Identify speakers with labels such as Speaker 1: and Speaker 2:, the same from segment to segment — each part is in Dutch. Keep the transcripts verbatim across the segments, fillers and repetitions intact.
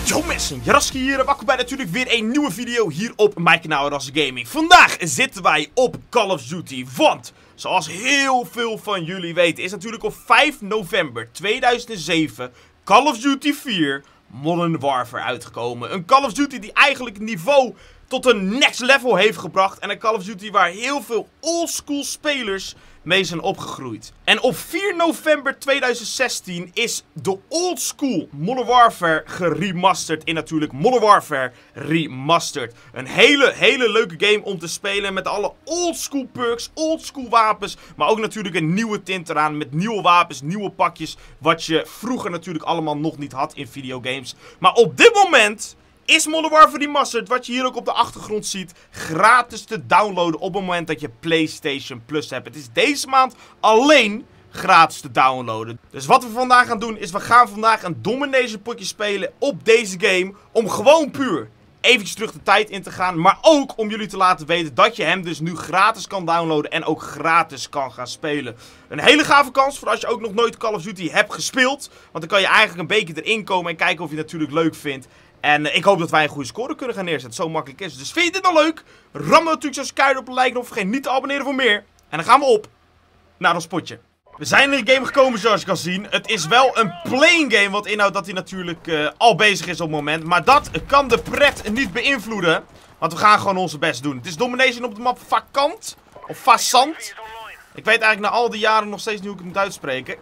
Speaker 1: Yo mensen, Jaraski hier en welkom bij natuurlijk weer een nieuwe video hier op mijn kanaal Jaraski Gaming. Vandaag zitten wij op Call of Duty, want zoals heel veel van jullie weten is natuurlijk op vijf november tweeduizend zeven Call of Duty vier Modern Warfare uitgekomen. Een Call of Duty die eigenlijk het niveau tot een next level heeft gebracht en een Call of Duty waar heel veel oldschool spelers mee zijn opgegroeid. En op vier november tweeduizend zestien is de oldschool Modern Warfare geremasterd in natuurlijk Modern Warfare Remastered. Een hele, hele leuke game om te spelen met alle oldschool perks, oldschool wapens, maar ook natuurlijk een nieuwe tint eraan met nieuwe wapens, nieuwe pakjes, wat je vroeger natuurlijk allemaal nog niet had in videogames. Maar op dit moment is Modern Warfare Remastered, wat je hier ook op de achtergrond ziet, gratis te downloaden op het moment dat je PlayStation Plus hebt. Het is deze maand alleen gratis te downloaden. Dus wat we vandaag gaan doen is, we gaan vandaag een domination potje spelen op deze game. Om gewoon puur eventjes terug de tijd in te gaan. Maar ook om jullie te laten weten dat je hem dus nu gratis kan downloaden en ook gratis kan gaan spelen. Een hele gave kans voor als je ook nog nooit Call of Duty hebt gespeeld. Want dan kan je eigenlijk een beetje erin komen en kijken of je het natuurlijk leuk vindt. En uh, ik hoop dat wij een goede score kunnen gaan neerzetten. Zo makkelijk is het. Dus vind je dit nou leuk? Ram natuurlijk zoals keihard op een like. En vergeet niet te abonneren voor meer. En dan gaan we op naar ons potje. We zijn in de game gekomen zoals je kan zien. Het is wel een playing game. Wat inhoudt dat hij natuurlijk uh, al bezig is op het moment. Maar dat kan de pret niet beïnvloeden. Want we gaan gewoon onze best doen. Het is domination op de map Vakant. Of Fazant. Ik weet eigenlijk na al die jaren nog steeds niet hoe ik het moet uitspreken.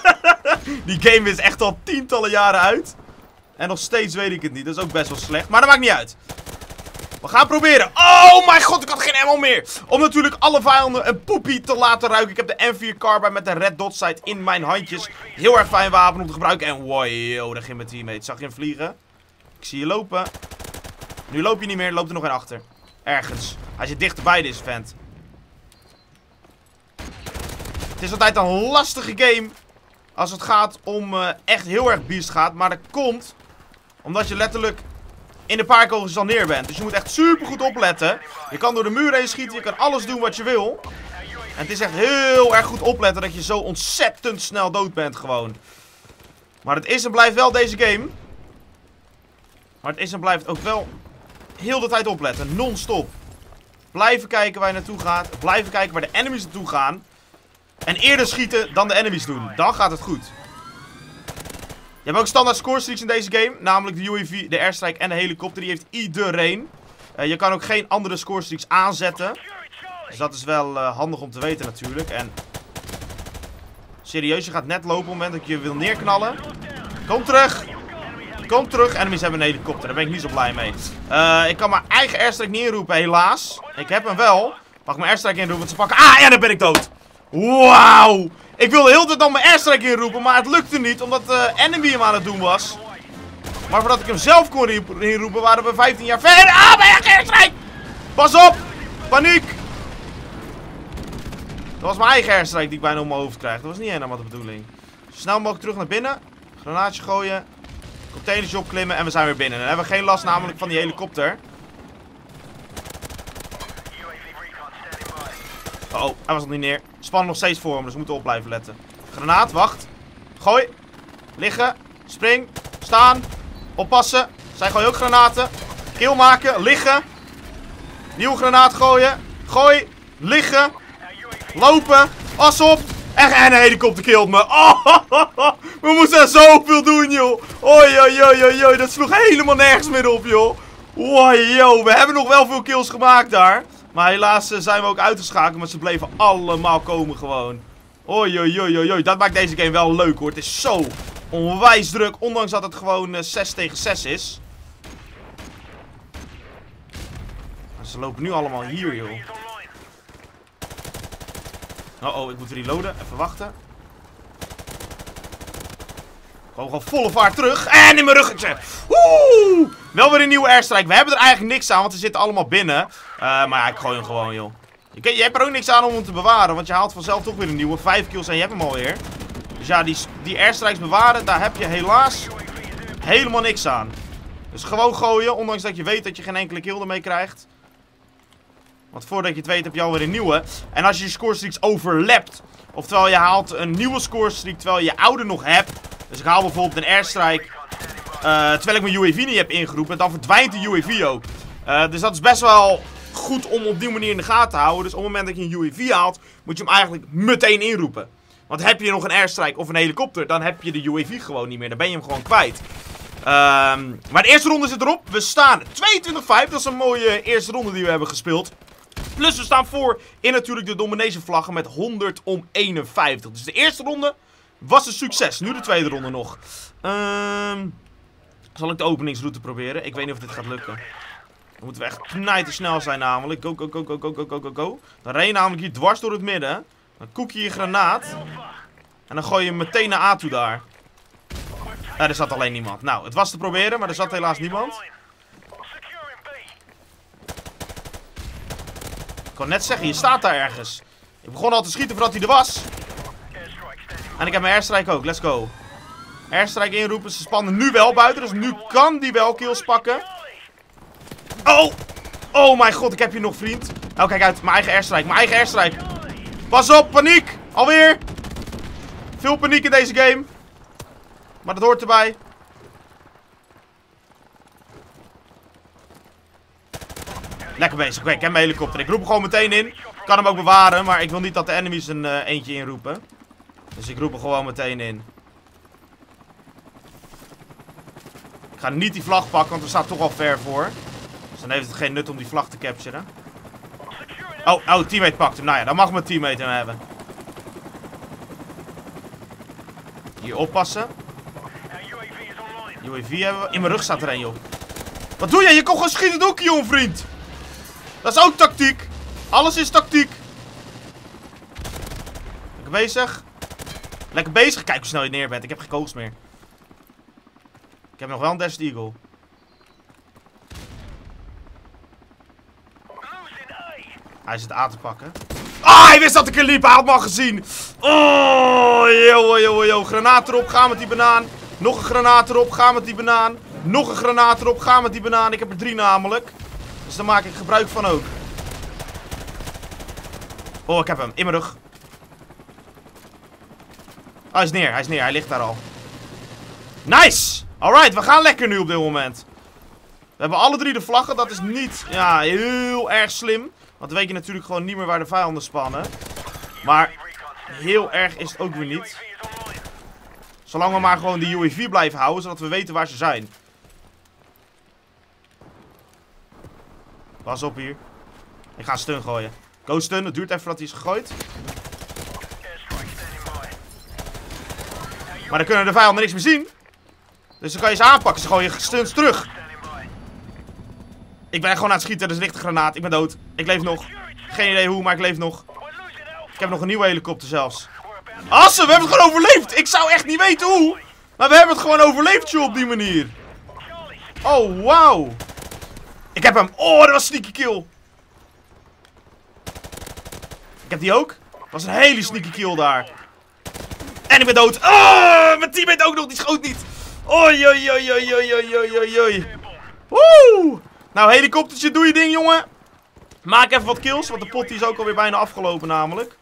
Speaker 1: Die game is echt al tientallen jaren uit. En nog steeds weet ik het niet. Dat is ook best wel slecht. Maar dat maakt niet uit. We gaan proberen. Oh mijn god, ik had geen ammo meer. Om natuurlijk alle vijanden een poepie te laten ruiken. Ik heb de M vier Carbine met de Red Dot Sight in mijn handjes. Heel erg fijn wapen om te gebruiken. En wow, daar ging mijn teammate. Zag je hem vliegen? Ik zie je lopen. Nu loop je niet meer. Loopt er nog een achter. Ergens. Hij zit dichterbij, deze vent. Het is altijd een lastige game als het gaat om uh, echt heel erg beast gaat. Maar dat komt omdat je letterlijk in de paar kogels al neer bent. Dus je moet echt super goed opletten. Je kan door de muur heen schieten. Je kan alles doen wat je wil. En het is echt heel erg goed opletten dat je zo ontzettend snel dood bent gewoon. Maar het is en blijft wel deze game. Maar het is en blijft ook wel heel de tijd opletten. Non-stop. Blijven kijken waar je naartoe gaat. Blijven kijken waar de enemies naartoe gaan. En eerder schieten dan de enemies doen. Dan gaat het goed. Je hebt ook standaard score streaks in deze game. Namelijk de U A V, de airstrike en de helikopter. Die heeft iedereen. Uh, je kan ook geen andere score streaks aanzetten. Dus dat is wel uh, handig om te weten natuurlijk. En serieus, je gaat net lopen op het moment dat je wil neerknallen. Kom terug. Kom terug. Enemies hebben een helikopter. Daar ben ik niet zo blij mee. Uh, ik kan mijn eigen airstrike niet inroepen, helaas. Ik heb hem wel. Mag ik mijn airstrike inroepen? Want ze pakken. Ah, ja, dan ben ik dood. Wauw. Ik wilde heel de tijd dan mijn airstrike inroepen, maar het lukte niet, omdat de uh, enemy hem aan het doen was. Maar voordat ik hem zelf kon inroepen, waren we vijftien jaar verder. Ah, mijn eigen airstrike! Pas op! Paniek! Dat was mijn eigen airstrike die ik bijna om mijn hoofd krijg. Dat was niet helemaal de bedoeling. Zo snel mogelijk terug naar binnen. Granaatje gooien. Containertje opklimmen en we zijn weer binnen. Dan hebben we geen last namelijk van die helikopter. Oh, oh, hij was nog niet neer. Spannen nog steeds voor hem, dus we moeten op blijven letten. Granaat, wacht. Gooi. Liggen. Spring. Staan. Oppassen. Zij gooien ook granaten. Kill maken. Liggen. Nieuwe granaat gooien. Gooi. Liggen. Lopen. As op. En, en een helikopter killt me. Oh, ho, ho, ho. We moesten zoveel doen, joh. Oi, oi, oi, oi, oi. Dat sloeg helemaal nergens meer op, joh. Wow, yo. We hebben nog wel veel kills gemaakt daar. Maar helaas uh, zijn we ook uitgeschakeld, maar ze bleven allemaal komen gewoon. Oei, oei, oei, oei, oei. Dat maakt deze game wel leuk hoor. Het is zo onwijs druk, ondanks dat het gewoon uh, zes tegen zes is. Maar ze lopen nu allemaal hier, joh. Oh, oh, ik moet reloaden. Even wachten. Gewoon, gewoon volle vaart terug. En in mijn ruggetje. Oeh! Wel weer een nieuwe airstrike. We hebben er eigenlijk niks aan, want ze zitten allemaal binnen. Uh, maar ja, ik gooi hem gewoon, joh. Je, je hebt er ook niks aan om hem te bewaren, want je haalt vanzelf toch weer een nieuwe. Vijf kills en je hebt hem alweer. Dus ja, die, die airstrikes bewaren, daar heb je helaas helemaal niks aan. Dus gewoon gooien, ondanks dat je weet dat je geen enkele kill ermee krijgt. Want voordat je het weet heb je alweer een nieuwe. En als je je score streaks overlapt, oftewel je haalt een nieuwe score streak terwijl je je oude nog hebt. Dus ik haal bijvoorbeeld een airstrike Uh, terwijl ik mijn U A V niet heb ingeroepen. Dan verdwijnt de U A V ook. Uh, dus dat is best wel goed om op die manier in de gaten te houden. Dus op het moment dat je een U A V haalt, moet je hem eigenlijk meteen inroepen. Want heb je nog een airstrike of een helikopter, dan heb je de U A V gewoon niet meer. Dan ben je hem gewoon kwijt. Um, maar de eerste ronde zit erop. We staan tweeëntwintig vijf. Dat is een mooie eerste ronde die we hebben gespeeld. Plus we staan voor in natuurlijk de domination vlaggen met honderd om eenenvijftig. Dus de eerste ronde was een succes. Nu de tweede ronde nog. Um, zal ik de openingsroute proberen? Ik weet niet of dit gaat lukken. Dan moeten we echt knijten snel zijn namelijk. Go, go, go, go, go, go, go, go, go. Dan ren je namelijk hier dwars door het midden. Dan koek je je granaat. En dan gooi je hem meteen naar A toe daar. Ja, er zat alleen niemand. Nou, het was te proberen, maar er zat helaas niemand. Ik kon net zeggen, je staat daar ergens. Ik begon al te schieten voordat hij er was. En ik heb mijn airstrike ook, let's go. Airstrike inroepen, ze spannen nu wel buiten, dus nu kan die wel kills pakken. Oh! Oh mijn god, ik heb hier nog vriend. Oh, kijk uit, mijn eigen airstrike, mijn eigen airstrike. Pas op, paniek! Alweer! Veel paniek in deze game. Maar dat hoort erbij. Lekker bezig. Oké, okay, ik heb mijn helikopter. Ik roep hem gewoon meteen in. Ik kan hem ook bewaren, maar ik wil niet dat de enemies een uh, eentje inroepen. Dus ik roep hem gewoon meteen in. Ik ga niet die vlag pakken, want we staan toch al ver voor. Dus dan heeft het geen nut om die vlag te capturen. Oh, oh, teammate pakt hem. Nou ja, dan mag mijn teammate hem hebben. Hier oppassen. U A V hebben we. In mijn rug staat er een, joh. Wat doe je? Je kon gewoon schieten doekje, joh, vriend. Dat is ook tactiek. Alles is tactiek. Lekker bezig. Lekker bezig. Kijk hoe snel je neer bent. Ik heb geen kogels meer. Ik heb nog wel een Desert Eagle. Hij zit A te pakken. Ah, hij wist dat ik er liep. Hij had me al gezien. Oh, yo, yo, yo. Granaat erop. Ga met die banaan. Nog een granaat erop. Ga met die banaan. Nog een granaat erop. Ga met die banaan. Ik heb er drie namelijk. Dus daar maak ik gebruik van ook. Oh, ik heb hem. In mijn rug. Oh, hij is neer. Hij is neer. Hij ligt daar al. Nice! Alright, we gaan lekker nu op dit moment. We hebben alle drie de vlaggen. Dat is niet ja, heel erg slim. Want dan weet je natuurlijk gewoon niet meer waar de vijanden spannen. Maar heel erg is het ook weer niet. Zolang we maar gewoon die U A V blijven houden, zodat we weten waar ze zijn. Pas op hier. Ik ga een stun gooien. Go stun, het duurt even voordat hij is gegooid. Maar dan kunnen de vijanden niks meer zien. Dus dan kan je ze aanpakken, ze gooien stuns terug. Ik ben gewoon aan het schieten, dus ligt een granaat. Ik ben dood. Ik leef nog. Geen idee hoe, maar ik leef nog. Ik heb nog een nieuwe helikopter zelfs. Assen, we hebben het gewoon overleefd. Ik zou echt niet weten hoe. Maar we hebben het gewoon overleefd, joh, op die manier. Oh, wauw. Ik heb hem. Oh, dat was sneaky kill. Ik heb die ook. Dat was een hele sneaky kill daar. En ik ben dood. Oh, mijn teammate ook nog. Die schoot niet. Oei, oei, oei, oei, oei, oei, oei, oei. Woe. Nou, helikoptertje, doe je ding, jongen. Maak even wat kills, want de pot die is ook alweer bijna afgelopen namelijk.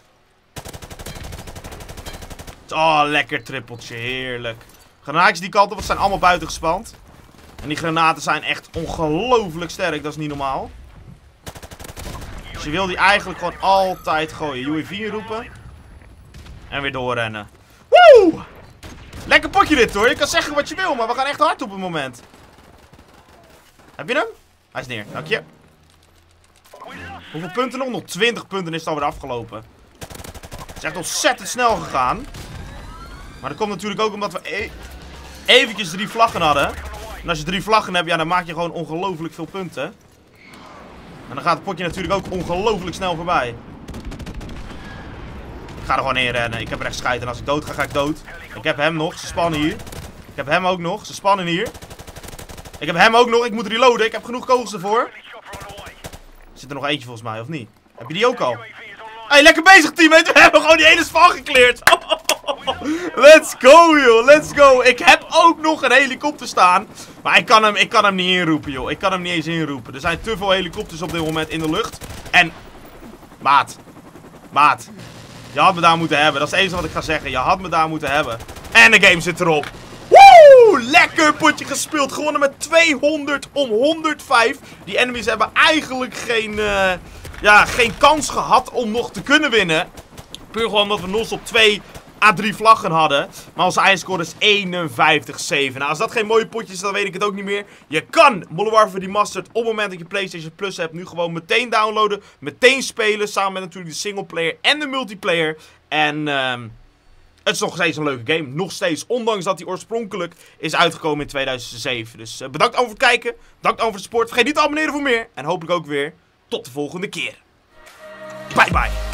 Speaker 1: Oh, lekker trippeltje, heerlijk. Granaatjes die kant op, het zijn allemaal buiten gespand. En die granaten zijn echt ongelooflijk sterk, dat is niet normaal. Dus je wil die eigenlijk gewoon altijd gooien. U A V inroepen. En weer doorrennen. Woe! Lekker potje dit hoor, je kan zeggen wat je wil, maar we gaan echt hard op het moment. Heb je hem? Hij is neer, dank je. Hoeveel punten nog? Nog twintig punten is het alweer afgelopen. Het is echt ontzettend snel gegaan. Maar dat komt natuurlijk ook omdat we e eventjes drie vlaggen hadden. En als je drie vlaggen hebt, ja, dan maak je gewoon ongelooflijk veel punten. En dan gaat het potje natuurlijk ook ongelooflijk snel voorbij. Ik ga er gewoon in rennen. Ik heb er echt scheid. En als ik dood ga, ga ik dood. Ik heb hem nog. Ze spannen hier. Ik heb hem ook nog. Ze spannen hier. Ik heb hem ook nog. Ik moet reloaden. Ik heb genoeg kogels ervoor. Zit er nog eentje volgens mij, of niet? Heb je die ook al? Hey, lekker bezig, teammate. We hebben gewoon die ene span gecleared. Let's go, joh. Let's go. Ik heb ook nog een helikopter staan. Maar ik kan hem, ik kan hem niet inroepen, joh. Ik kan hem niet eens inroepen. Er zijn te veel helikopters op dit moment in de lucht. En... Maat. Maat. Je had me daar moeten hebben. Dat is het enige wat ik ga zeggen. Je had me daar moeten hebben. En de game zit erop. Woe! Oeh, lekker potje gespeeld. Gewonnen met tweehonderd om honderdvijf. Die enemies hebben eigenlijk geen, uh, ja, geen kans gehad om nog te kunnen winnen. Puur gewoon omdat we nog op twee à drie vlaggen hadden. Maar onze eindscore is eenenvijftig zeven. Nou, als dat geen mooie potje is, dan weet ik het ook niet meer. Je kan Modern Warfare Remastered op het moment dat je PlayStation Plus hebt nu gewoon meteen downloaden. Meteen spelen. Samen met natuurlijk de singleplayer en de multiplayer. En um, het is nog steeds een leuke game. Nog steeds. Ondanks dat die oorspronkelijk is uitgekomen in tweeduizend zeven. Dus uh, bedankt allemaal voor het kijken. Bedankt allemaal voor het support. Vergeet niet te abonneren voor meer. En hopelijk ook weer tot de volgende keer. Bye bye.